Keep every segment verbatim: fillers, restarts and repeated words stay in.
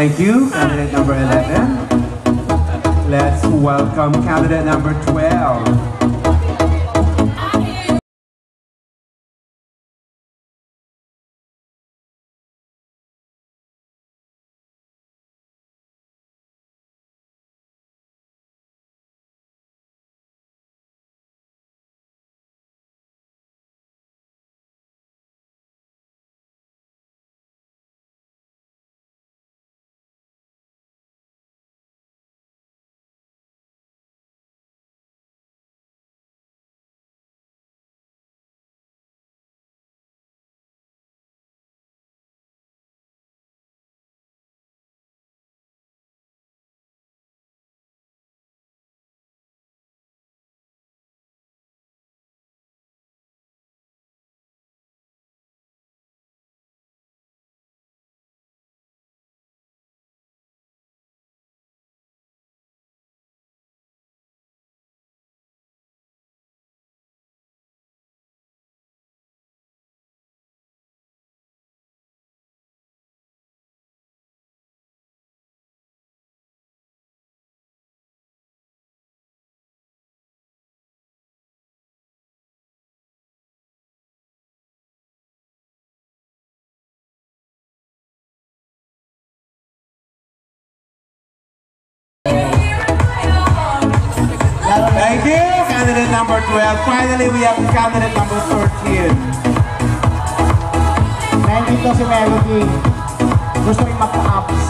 Thank you, candidate number eleven. Let's welcome candidate number twelve. Thank you, candidate number twelve. Finally, we have candidate number thirteen. Nandito si Melody. Gusto rin magpa-ups.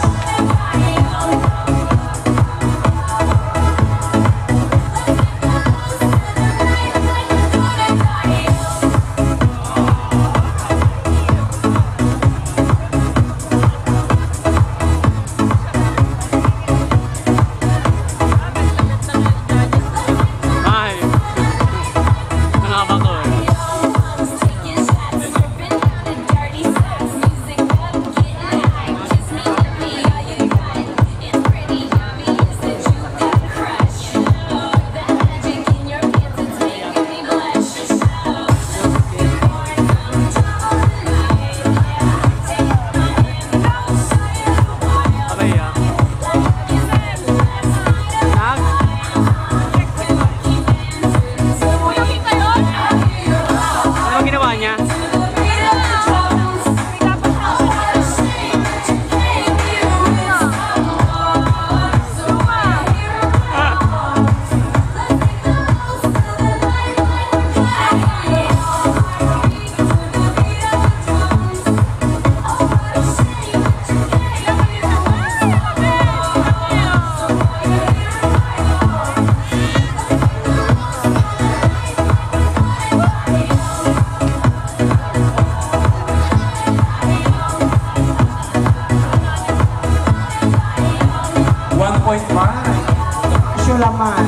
one point five. Isyo laman.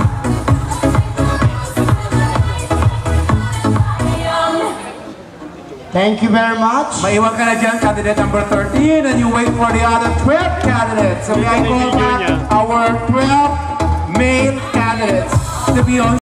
Thank you very much. Maiwan ka na dyan, candidate number thirteen, and you wait for the other twelve candidates. So we can call back our twelve male candidates to be on